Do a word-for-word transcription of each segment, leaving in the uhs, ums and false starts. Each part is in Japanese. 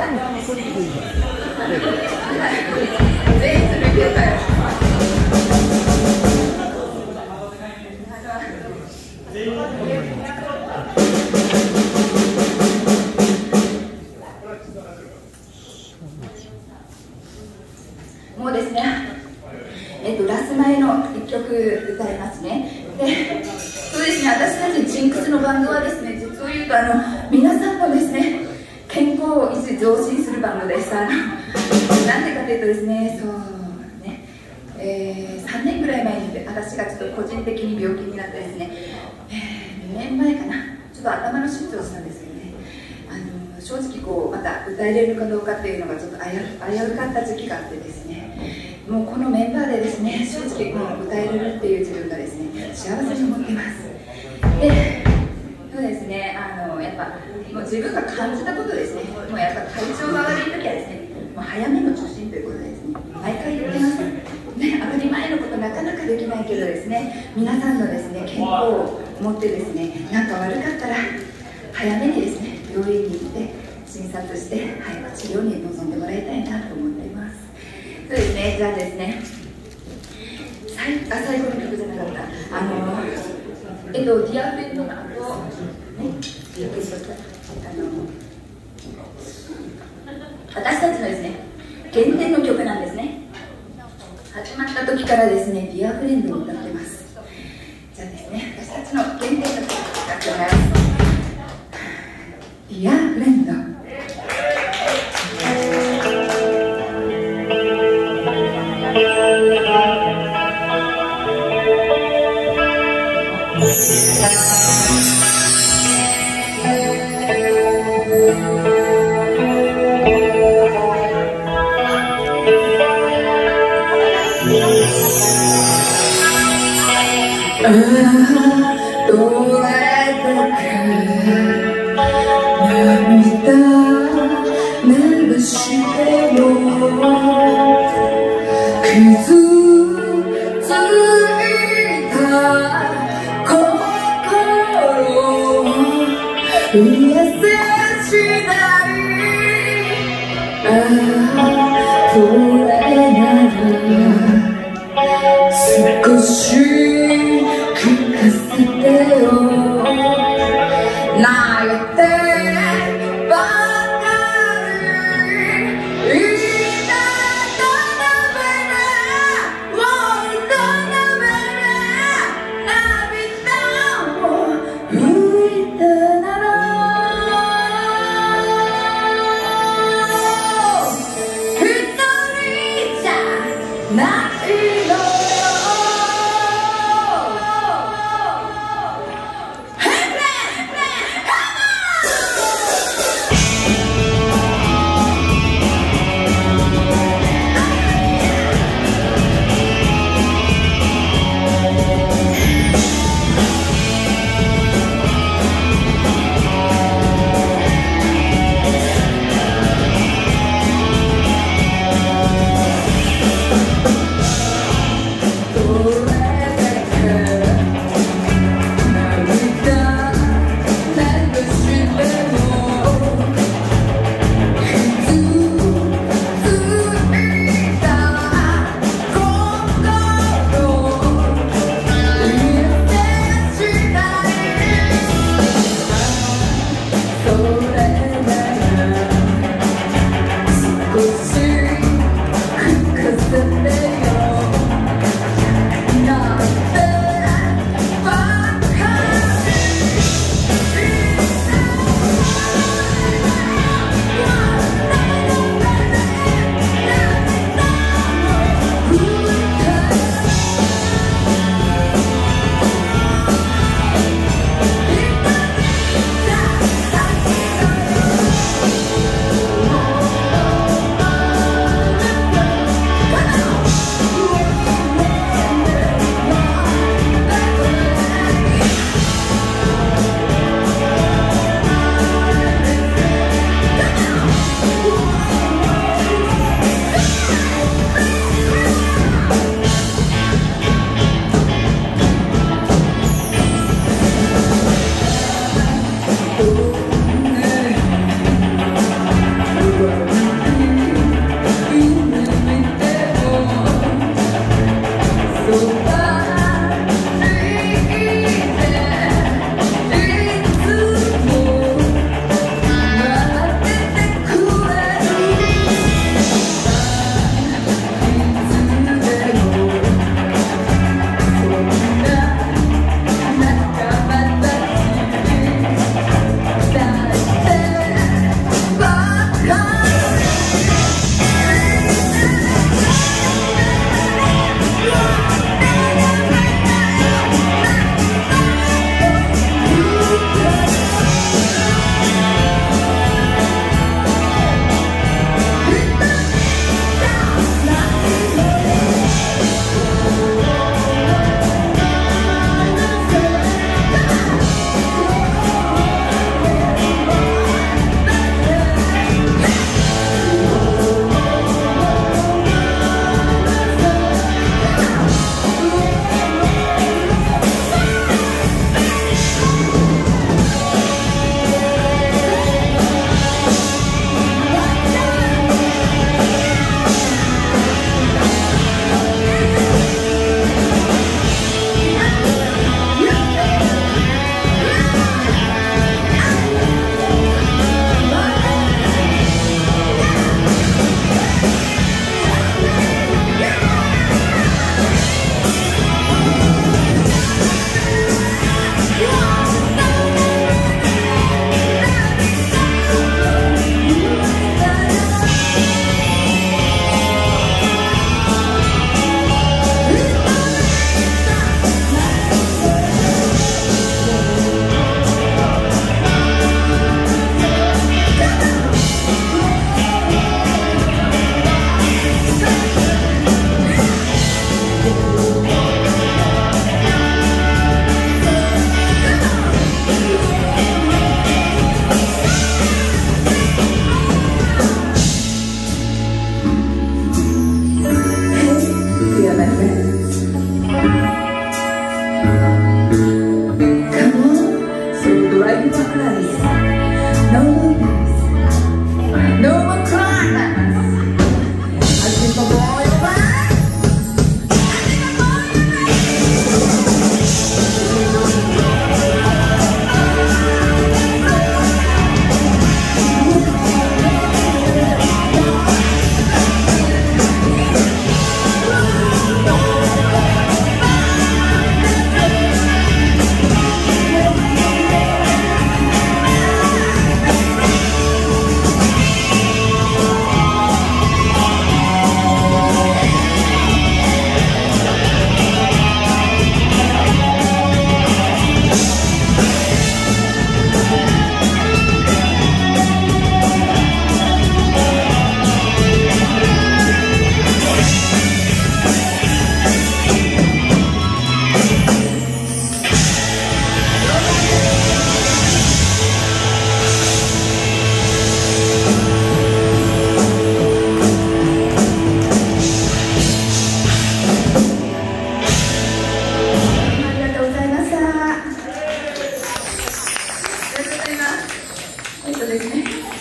もうですね、えっと、ラス前のいっきょく歌いますね。で、そうですね、私たちジンクスのバンドはですね、実を言うとあの皆さんのですね、健康を維持増進するバンドです。あのなんでかというとですね、そうね、えー、さんねんぐらい前に私がちょっと個人的に病気になってですね、えー、にねんまえかな、ちょっと頭の手術をしたんですけどね、あの正直こうまた歌えれるかどうかっていうのがちょっと危うかった時期があってですね、もうこのメンバーでですね、正直こう歌えるっていう自分がですね、幸せに思っています。で、そうですね、あのやっぱもう自分が感じたことですね、もうやっぱ体調が悪い時はですね、もう早めの受診ということでですね、毎回言ってます。ね、当たり前のことなかなかできないけどですね、皆さんのですね、健康を持ってですね、なんか悪かったら早めにですね、病院に行って診察して早く治療に臨んでもらいたいなと思っています。そうですね、じゃあですね、最, あ最後の曲じゃなかった、あのえっと、ディアフレンドの後、ね、えっと、あの私たちのですね、原点の曲なんですね。始まった時からですね、ディアフレンドを歌ってます。じゃあですね、私たちの原点の曲を歌ってもらいます。ディアフレンド。ああ、どうやったか涙流しても傷ついた心を癒せしな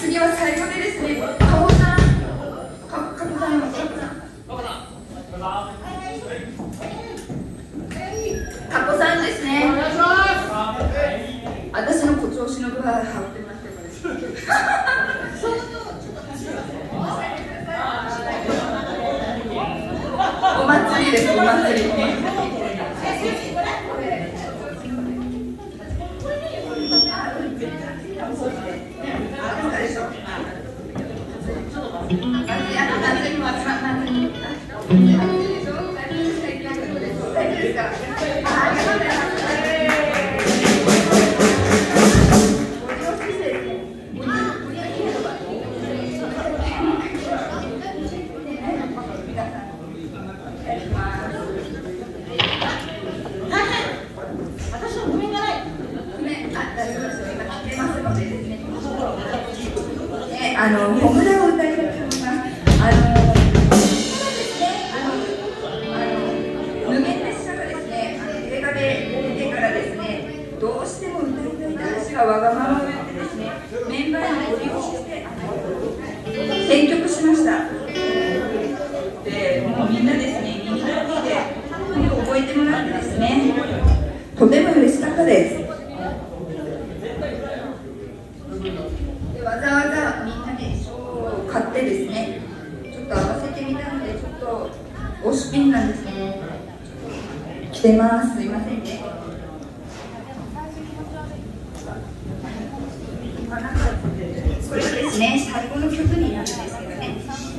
次は最後でですね、加穂さん、加穂さん、加穂さん、加穂さんですね。私の誇張しの具は羽織ってもらってもです。お祭りです、お祭りね。あのホムラを歌いたいと思います。あのですね、あのあの無限列車がですね、あの映画で出てからですね、どうしても歌いたい男子がわがままを言ってですね、メンバーにご利用して選曲しました。で、もうみんなですね、耳の耳で覚えてもらってですね、とても嬉しかったです。わざわざみんなで賞を買ってですね、ちょっと合わせてみたので、ちょっと推しピンなんですね。着てます、すいませんね。これはですね、最後の曲になるんですけどね。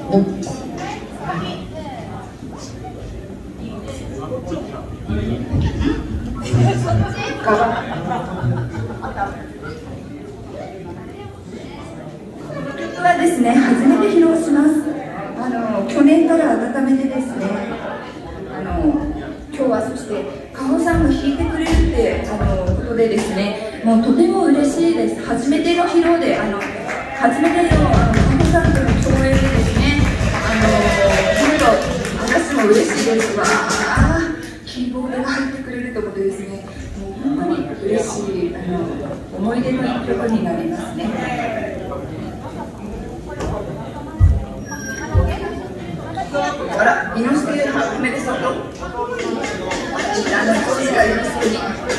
はですね、初めて披露します。あの去年から温めてですね、あの今日はそして加穂さんが弾いてくれるってあのことでですね、もうとても嬉しいです。初めての披露で、あの初めてのあの加穂さんとの共演でですね、あの本当私も嬉しいですわ。キーボードが入ってくれるということでですね、もう本当に嬉しいあの思い出の一曲になりますね。あら、猪之助おめでとう。あの、こちら猪之助に。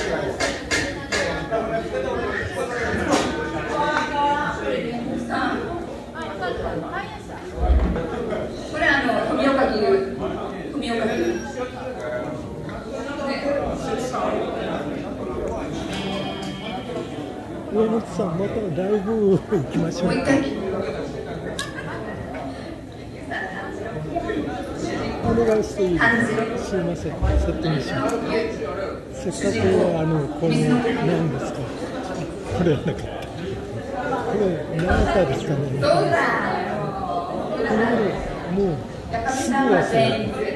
これあの富岡牛、富岡牛。 上本さん、またライブ行きましょう。 もう一回。 お願いしていいですか。すみません、セットにします。せっかくあのこれ何ですか。これはなかった。これ何だったですかね。これもうすぐ忘れた。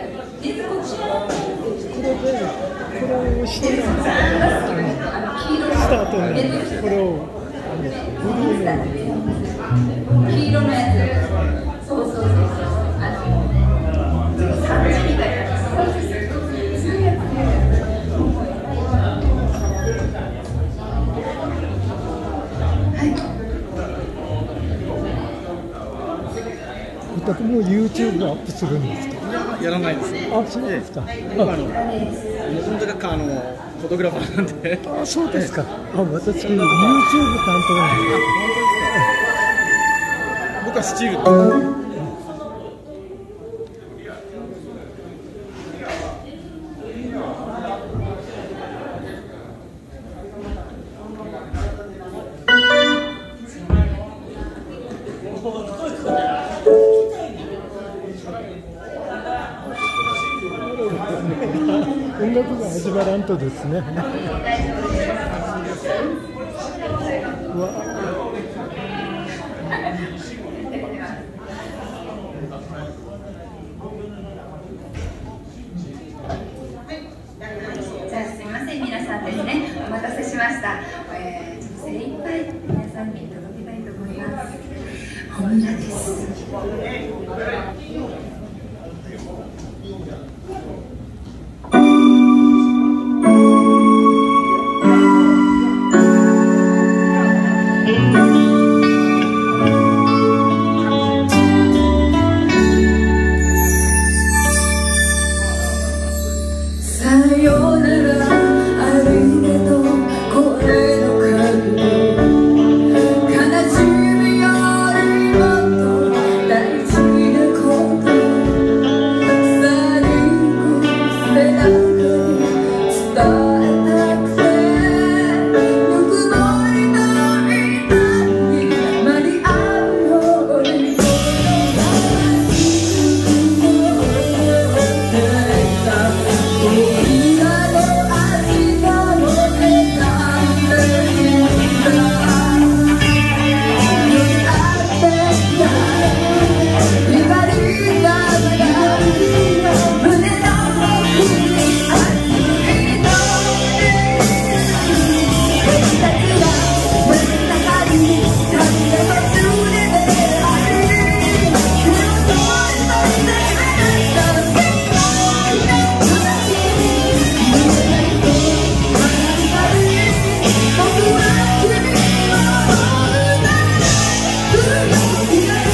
これでこれを押してるんですよ。スタートにこれをブルーの黄色のやつ。そうそうそうそう。 お宅も YouTube アップするんですか。 やらないです。 あ、そうですか。 僕あの本当学科のフォトグラファーなんで。 あ、そうですか。あ、私 YouTube 担当なんです。 僕はスチール。 音楽が始まらんとですね。うわ。 じゃあすみません、皆さんですね、お待たせしました。えー、精一杯皆さんに届けたいと思います。小村です。 Thank you. す。